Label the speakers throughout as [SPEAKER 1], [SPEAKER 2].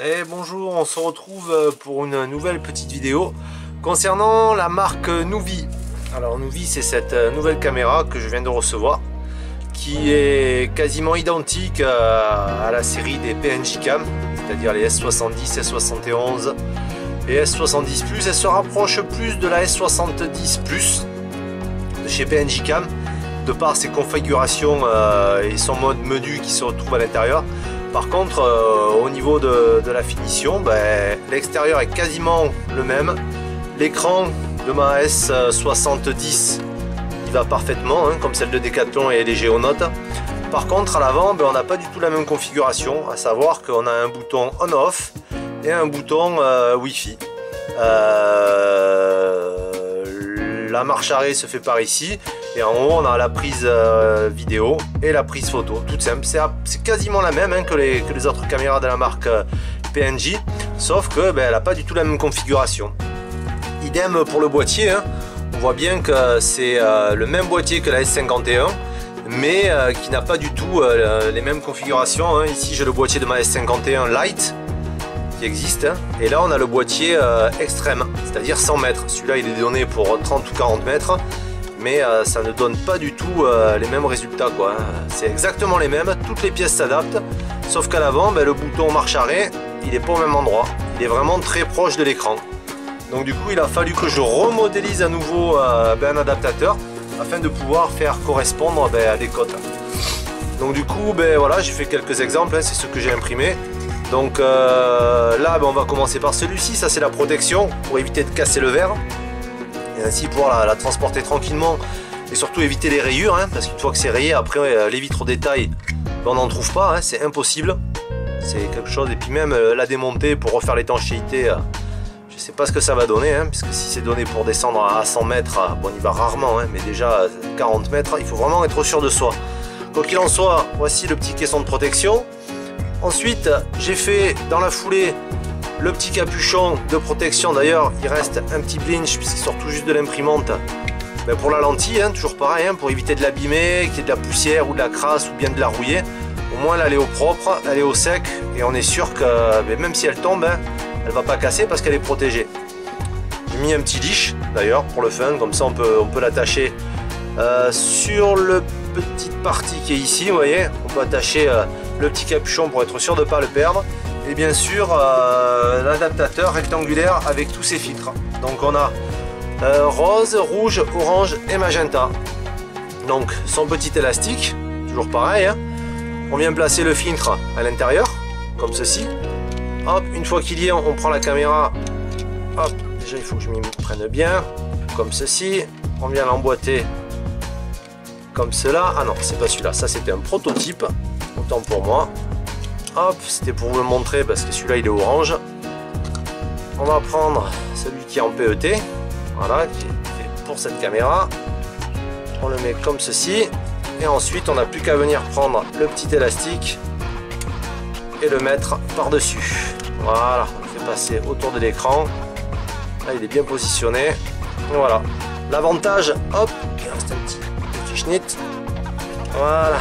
[SPEAKER 1] Et bonjour, on se retrouve pour une nouvelle petite vidéo concernant la marque Nuvi. Alors Nuvi, c'est cette nouvelle caméra que je viens de recevoir qui est quasiment identique à la série des PNJ Cam, c'est-à-dire les S70, S71 et S70+. Elle se rapproche plus de la S70+ de chez PNJ Cam de par ses configurations et son mode menu qui se retrouve à l'intérieur. Par contre, au niveau de la finition, l'extérieur est quasiment le même. L'écran de ma S70 il va parfaitement, comme celle de Decathlon et les Géonotes. Par contre, à l'avant, on n'a pas du tout la même configuration, à savoir qu'on a un bouton on-off et un bouton Wi-Fi. La marche arrêt se fait par ici. Et en haut, on a la prise vidéo et la prise photo, toute simple. C'est quasiment la même que les autres caméras de la marque PNJ, sauf qu'elle n'a pas du tout la même configuration. Idem pour le boîtier, on voit bien que c'est le même boîtier que la S51, mais qui n'a pas du tout les mêmes configurations. Ici, j'ai le boîtier de ma S51 Lite qui existe, et là, on a le boîtier extrême, c'est-à-dire 100 mètres. Celui-là, il est donné pour 30 ou 40 mètres. Mais ça ne donne pas du tout les mêmes résultats, quoi. C'est exactement les mêmes, toutes les pièces s'adaptent, sauf qu'à l'avant, le bouton marche arrêt, il n'est pas au même endroit, il est vraiment très proche de l'écran. Donc du coup, il a fallu que je remodélise à nouveau un adaptateur afin de pouvoir faire correspondre à des cotes. Donc du coup, voilà, j'ai fait quelques exemples, c'est ce que j'ai imprimé. Donc là, on va commencer par celui-ci, ça c'est la protection pour éviter de casser le verre. Et ainsi pouvoir la transporter tranquillement et surtout éviter les rayures, parce qu'une fois que c'est rayé, après les vitres au détail, on n'en trouve pas, c'est impossible. C'est quelque chose, et puis même la démonter pour refaire l'étanchéité, je sais pas ce que ça va donner, puisque si c'est donné pour descendre à 100 mètres, on y va rarement, mais déjà 40 mètres, il faut vraiment être sûr de soi. Quoi qu'il en soit, voici le petit caisson de protection. Ensuite, j'ai fait dans la foulée le petit capuchon de protection. D'ailleurs, il reste un petit blinch puisqu'il sort tout juste de l'imprimante pour la lentille, toujours pareil, pour éviter de l'abîmer, qu'il y ait de la poussière ou de la crasse ou bien de la rouiller. Au moins là, elle est au propre, elle est au sec, et on est sûr que même si elle tombe, elle va pas casser parce qu'elle est protégée. J'ai mis un petit leash d'ailleurs pour le fun, comme ça on peut l'attacher sur le petite partie qui est ici, vous voyez. On peut attacher le petit capuchon pour être sûr de ne pas le perdre. Et bien sûr l'adaptateur rectangulaire avec tous ses filtres. Donc on a rose, rouge, orange et magenta. Donc son petit élastique, toujours pareil, on vient placer le filtre à l'intérieur, comme ceci. Hop, une fois qu'il y est, on prend la caméra. Hop, déjà il faut que je m'y prenne bien, comme ceci. On vient l'emboîter comme cela. Ah non, c'est pas celui-là, ça c'était un prototype, autant pour moi. Hop, c'était pour vous le montrer parce que celui-là il est orange. On va prendre celui qui est en PET, voilà, qui est fait pour cette caméra. On le met comme ceci, et ensuite on n'a plus qu'à venir prendre le petit élastique et le mettre par-dessus. Voilà, on le fait passer autour de l'écran. Là il est bien positionné. Et voilà. L'avantage, hop, il reste un petit schnitt. Voilà.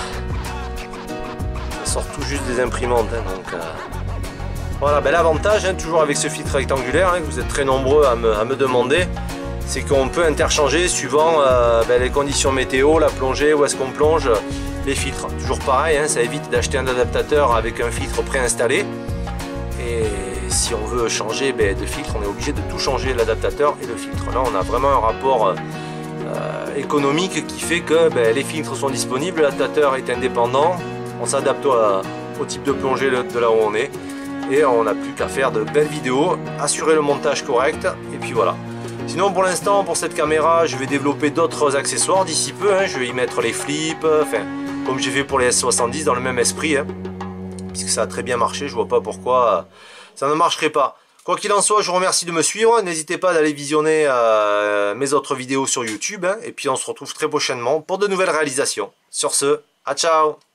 [SPEAKER 1] Sort tout juste des imprimantes, donc voilà. L'avantage, toujours avec ce filtre rectangulaire, que vous êtes très nombreux à me demander, c'est qu'on peut interchanger suivant les conditions météo, la plongée, où est-ce qu'on plonge, les filtres. Toujours pareil, ça évite d'acheter un adaptateur avec un filtre préinstallé, et si on veut changer de filtre, on est obligé de tout changer, l'adaptateur et le filtre. Là on a vraiment un rapport économique qui fait que les filtres sont disponibles, l'adaptateur est indépendant. On s'adapte au type de plongée de là où on est, et on n'a plus qu'à faire de belles vidéos, assurer le montage correct, et puis voilà. Sinon pour l'instant, pour cette caméra, je vais développer d'autres accessoires d'ici peu, je vais y mettre les flips, comme j'ai fait pour les S70 dans le même esprit, puisque ça a très bien marché, je vois pas pourquoi ça ne marcherait pas. Quoi qu'il en soit, je vous remercie de me suivre, n'hésitez pas d'aller visionner mes autres vidéos sur YouTube, et puis on se retrouve très prochainement pour de nouvelles réalisations. Sur ce, à ciao!